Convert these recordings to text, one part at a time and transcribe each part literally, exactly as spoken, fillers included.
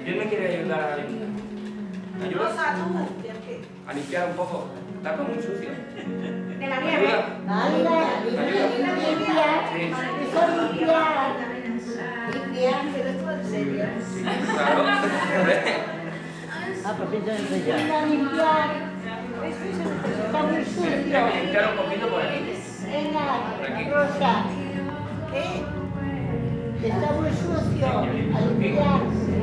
¿Quién me quiere ayudar a limpiar? ¿Me ayudas? Rosa, tú. A limpiar un poco. Está todo muy sucio. De la ¿Me nieve. ayuda? Anda, limpiar, limpiar, Sí. eso limpiar, limpiar. Sí, claro. Ah, pues entonces ya. Venga, limpiar, está muy Tengo sucio. que limpiar un poquito por aquí. Venga, Aquí. Rosa, ¿Qué? está muy sucio, a limpiar.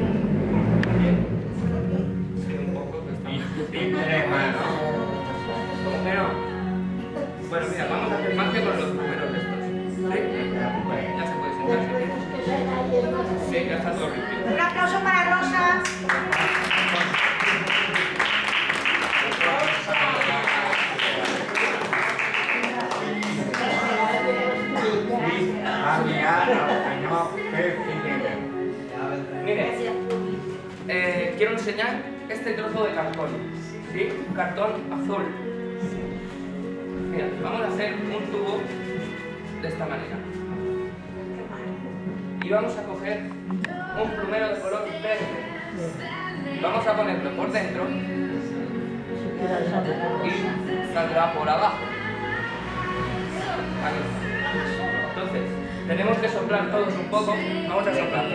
Sí, un poco que está. Y tres manos. ¿Cómo que no? Bueno, mira, vamos a hacer magia con los números de estos. ¿Sí? Ya se puede sentar. Sí, ya está todo limpio. Un aplauso para Rosa. Cambiar al Señor Jesucristo. Mire, eh, quiero enseñar este trozo de cartón. ¿Sí? Un cartón azul. Mira, vamos a hacer un tubo de esta manera. Y vamos a coger un plumero de color verde. Vamos a ponerlo por dentro y saldrá por abajo. Aquí. Entonces, tenemos que soplar todos un poco. Vamos a soplar.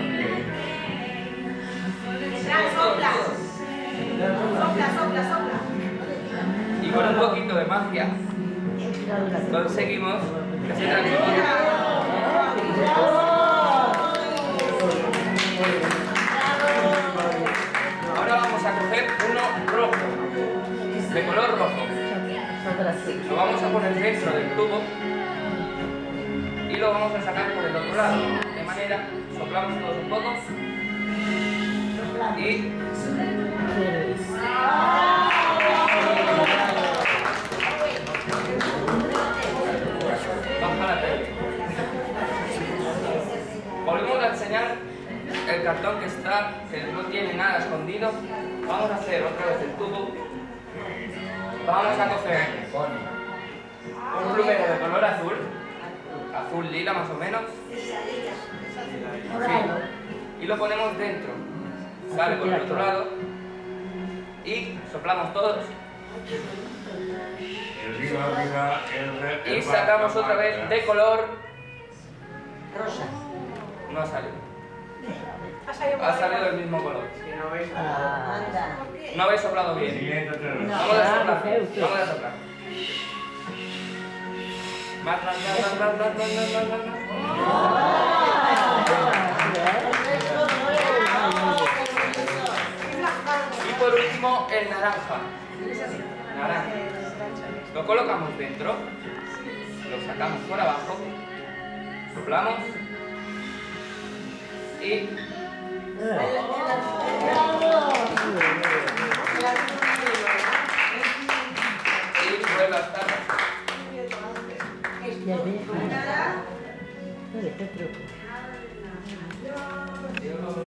Sopla, sopla. Sopla, sopla, sopla. Y con un poquito de magia conseguimos que se transforme. Ahora vamos a coger uno rojo, de color rojo. Lo vamos a poner dentro del tubo y lo vamos a sacar por el otro lado. De manera, soplamos todos un poco y baja la tele. Volvemos a enseñar el cartón que está, que no tiene nada escondido. Vamos a hacer otra vez el tubo. Vamos a coger un plumero de color azul, azul lila más o menos. Sí. Y lo ponemos dentro. Sale por el otro lado. Y soplamos todos. Y sacamos otra vez de color Rosa. no ha salido. Ha salido Ha salido el mismo color. Anda. No habéis soplado bien. Vamos a soplar. Vamos a soplar. Más, más, más, más, más, más, más, más, más. Y por último, el naranja. Naranja. Lo colocamos dentro. Lo sacamos por abajo. Soplamos. Y Bravo.